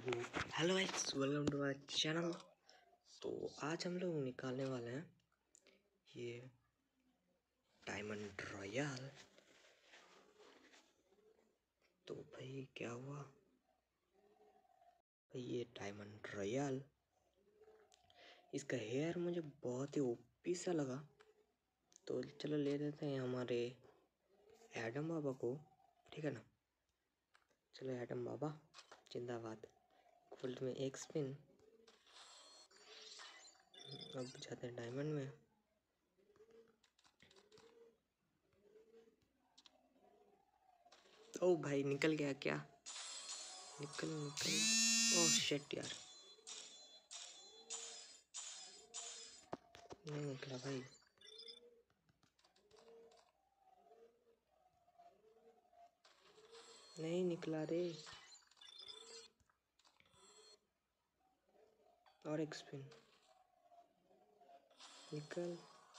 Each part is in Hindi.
Hello guys, welcome to my channel. तो आज हम लोग निकालने वाले हैं ये डायमंड रॉयल। तो भाई क्या हुआ भाई, ये डायमंड रॉयल, इसका हेयर मुझे बहुत ही ओपी सा लगा। तो चलो ले देते हैं हमारे एडम बाबा को, ठीक है ना। चलो एडम बाबा जिंदाबाद। गोल्ड में एक स्पिन, अब जाते हैं डायमंड में। ओ भाई निकल गया क्या? निकल ओह शिट यार, नहीं निकला भाई। नहीं निकला रे। और एक स्पिन, निकल।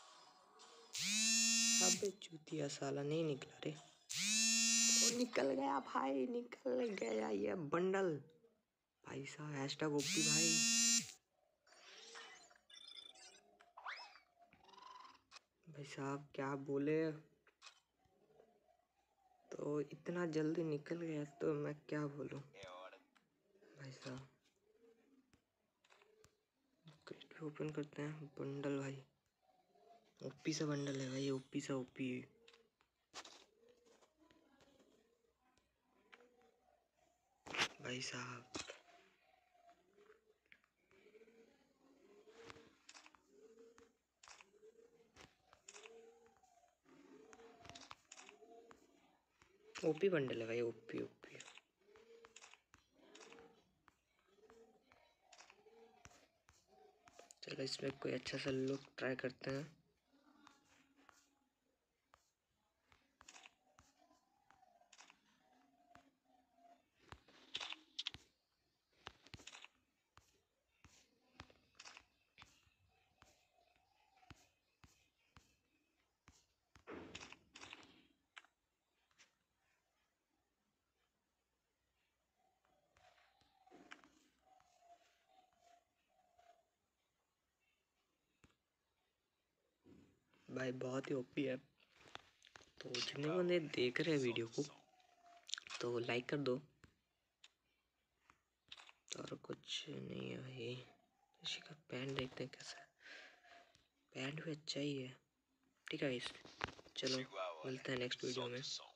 अबे चूतिया साला, नहीं निकला रे। ओ निकल गया भाई, निकल गया ये बंडल। भाई साहब हैशटैग ओपी भाई। भाई साहब क्या बोले, तो इतना जल्दी निकल गया तो मैं क्या बोलूं भाई साहब। क्रेट ओपन करते हैं बंडल भाई, ओपी सा बंडल है भाई, ओपी सा ओपी। भाई साहब ओपी बंडल है भाई, ओपी ओपी। चलो इसमें कोई अच्छा सा लुक ट्राई करते हैं। भाई बहुत ही ओपी है। तो जितने बंदे देख रहे हैं वीडियो को तो लाइक कर दो। और कुछ नहीं है भाई, इसी का पैंट देखते हैं कैसा है। पैंट भी अच्छा ही है, ठीक है। इस चलो मिलते हैं नेक्स्ट वीडियो में।